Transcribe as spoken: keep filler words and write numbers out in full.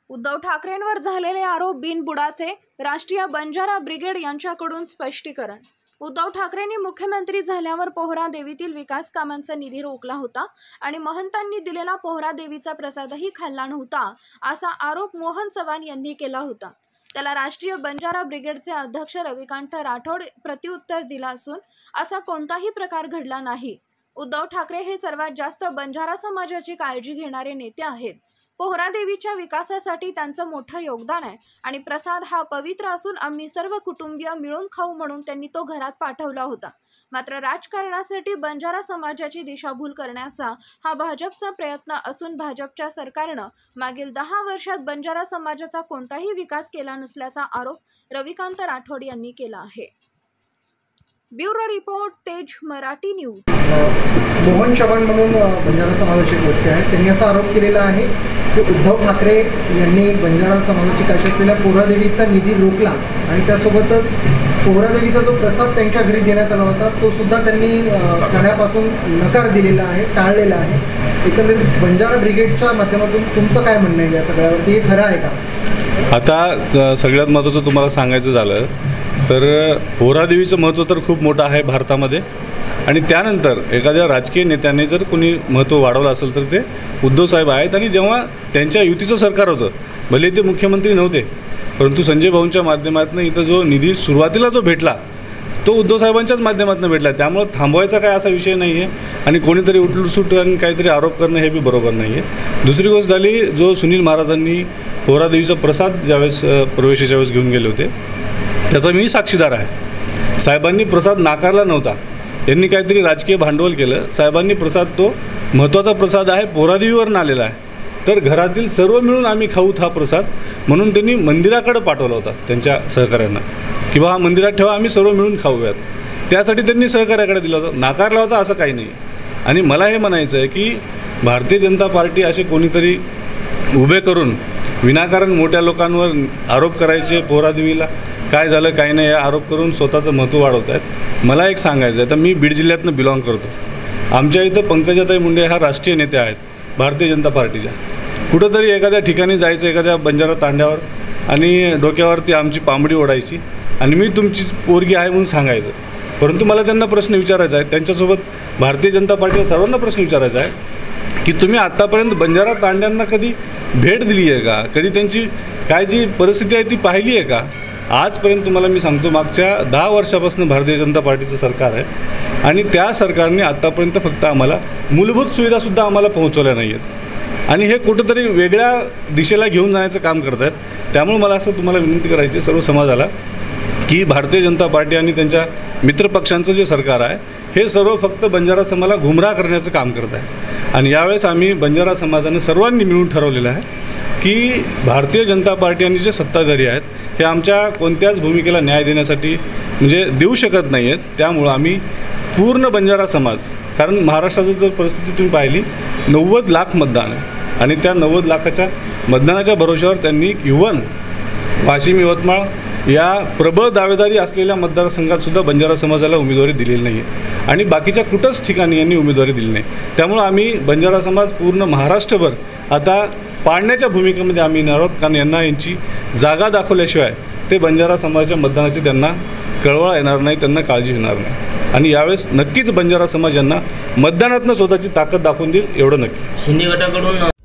उद्धव ठाकरेंवर झालेले आरोप बिनबुडाचे, राष्ट्रीय बंजारा ब्रिगेड यांच्याकडून स्पष्टीकरण। उद्धव ठाकरेंनी मुख्यमंत्री झाल्यावर पोहरा देवीतील विकास कामांचा निधी रोखला होता आणि महंतांनी दिलेला पोहरा देवीचा प्रसादही खाल्ला नव्हता असा आरोप मोहन चव्हाण यांनी केला होता। त्याला राष्ट्रीय बंजारा ब्रिगेडचे अध्यक्ष रविकांत राठोड प्रत्युत्तर दिला असून असा कोणताही प्रकार घडला नाही। उद्धव ठाकरे हे सर्वात जास्त बंजारा समाजाची काळजी घेणारे नेते आहेत। पोहरा देवीच्या विकासासाठी त्यांचं मोठं योगदान आहे आणि प्रसाद हा पवित्र असून आम्ही सर्व कुटुंबीय मिळून खाऊ म्हणून त्यांनी तो घरात पाठवला होता। मात्र राजकारणासाठी बंजारा समाजाची दिशाभूल करण्याचा हा भाजपचा प्रयत्न असून भाजपच्या सरकारनं मागील दहा वर्षात बंजारा समाजाचा कोणताही विकास केला नसल्याचा आरोप रविकांत राठोड यांनी केला आहे। ब्युरो रिपोर्ट, तेज मराठी न्यूज। मोहन चव्हाण म्हणून बंजारा समाजाचे व्यक्ती आहेत, त्यांनी असा आरोप केलेला आहे की उद्धव ठाकरे यांनी बंजारा समाजाची काशी असलेल्या पोहरादेवीचा निधी रोखला आणि त्यासोबतच पोहरादेवीचा जो प्रसाद त्यांच्या घरी देण्यात आला होता तो सुद्धा त्यांनी खाण्यापासून नकार दिलेला आहे, टाळलेला आहे। एकंदरीत बंजारा ब्रिगेडच्या माध्यमातून तुमचं काय म्हणणं आहे या सगळ्यावरती, हे खरं आहे का? आता सगळ्यात महत्त्वाचं तुम्हाला सांगायचं झालं तर पोहरादेवीचं महत्त्व तर खूप मोठं आहे भारतामध्ये आणि त्यानंतर एखाद्या राजकीय नेत्याने जर कोणी महत्त्व वाढवलं असेल तर ते उद्धव साहेब आहेत। आणि जेव्हा त्यांच्या युतीचं सरकार होतं, भले ते मुख्यमंत्री नव्हते, परंतु संजय भाऊंच्या माध्यमातून इथं जो निधी सुरुवातीला जो भेटला तो उद्धव साहेबांच्याच माध्यमातून भेटला। त्यामुळे थांबवायचा काय असा विषय नाही आहे आणि कोणीतरी उठलुटसूट आणि काहीतरी आरोप करणं हे बी बरोबर नाही आहे। दुसरी गोष्ट झाली, जो सुनील महाराजांनी पोहरादेवीचा प्रसाद ज्यावेळेस प्रवेशाच्या वेळेस घेऊन गेले होते त्याचा मी साक्षीदार आहे। साहेबांनी प्रसाद नाकारला नव्हता, यांनी काहीतरी राजकीय भांडवल केलं। साहेबांनी प्रसाद, तो महत्त्वाचा प्रसाद आहे, पोहरादेवीवरून आलेला आहे, तर घरातील सर्व मिळून आम्ही खाऊत हा प्रसाद म्हणून त्यांनी मंदिराकडे पाठवला होता त्यांच्या सहकाऱ्यांना, किंवा हा मंदिरात ठेवा, आम्ही सर्व मिळून खाऊयात, त्यासाठी त्यांनी सहकार्याकडे दिला होता, नाकारला होता असं काही नाही। आणि मला हे म्हणायचं आहे की भारतीय जनता पार्टी असे कोणीतरी उभे करून विनाकारण मोठ्या लोकांवर आरोप करायचे, पोहरादेवीला काय झालं काय नाही आरोप करून स्वतःचं महत्त्व वाढवत आहेत। मला एक सांगायचं आहे, तर मी बीड जिल्ह्यातनं बिलॉंग करतो, आमच्या इथं पंकजाताई मुंडे ह्या राष्ट्रीय नेत्या आहेत भारतीय जनता पार्टीच्या। कुठंतरी एखाद्या ठिकाणी जायचं, एखाद्या बंजारा तांड्यावर, आणि डोक्यावरती आमची पांबडी ओढायची आणि मी तुमची पोरगी आहे म्हणून सांगायचं। परंतु मला त्यांना प्रश्न विचारायचा आहे, त्यांच्यासोबत भारतीय जनता पार्टीला सर्वांना प्रश्न विचारायचा आहे की तुम्ही आत्तापर्यंत बंजारा तांड्यांना कधी भेट दिली आहे का? कधी त्यांची काय जी परिस्थिती आहे ती पाहिली आहे का? आजपर्यंत तुम्हाला मी सांगतो, मागच्या दहा वर्षापासून भारतीय जनता पार्टीचं सरकार आहे आणि त्या सरकारने आत्तापर्यंत फक्त आम्हाला मूलभूत सुविधासुद्धा आम्हाला पोहोचवल्या नाही आहेत आणि हे कुठंतरी वेगळ्या दिशेला घेऊन जाण्याचं काम करत आहेत। त्यामुळे मला असं तुम्हाला विनंती करायची सर्व समाजाला की भारतीय जनता पार्टी आणि त्यांच्या मित्रपक्षांचं जे सरकार आहे हे सर्व फक्त बंजारा समाजाला गुमराह करण्याचं काम करत आहे। आणि यावेळेस आम्ही बंजारा समाजाने सर्वांनी मिळून ठरवलेलं आहे की भारतीय जनता पार्टी आणि जे सत्ताधारी आहेत हे आमच्या कोणत्याच भूमिकेला न्याय देण्यासाठी म्हणजे देऊ शकत नाही आहेत। त्यामुळं आम्ही पूर्ण बंजारा समाज, कारण महाराष्ट्राची जर परिस्थिती तुम्ही पाहिली, नव्वद लाख मतदान आहे आणि त्या नव्वद लाखाच्या मतदानाच्या भरोश्यावर त्यांनी इव्हन वाशिम, यवतमाळ या प्रबळ दावेदारी असलेल्या मतदारसंघातसुद्धा बंजारा समाजाला उमेदवारी दिलेली नाही आहे आणि बाकीच्या कुठंच ठिकाणी यांनी उमेदवारी दिली नाही। त्यामुळं आम्ही बंजारा समाज पूर्ण महाराष्ट्रभर आता पाडण्याच्या भूमिकेमध्ये आम्ही येणार आहोत, कारण यांना यांची जागा दाखवल्याशिवाय ते बंजारा समाजाच्या मतदानाची त्यांना कळवळा येणार नाही, त्यांना काळजी येणार नाही। आणि यावेळेस नक्कीच बंजारा समाज यांना मतदानातनं स्वतःची ताकद दाखवून देईल, एवढं नक्की। शिंदे गटाकडून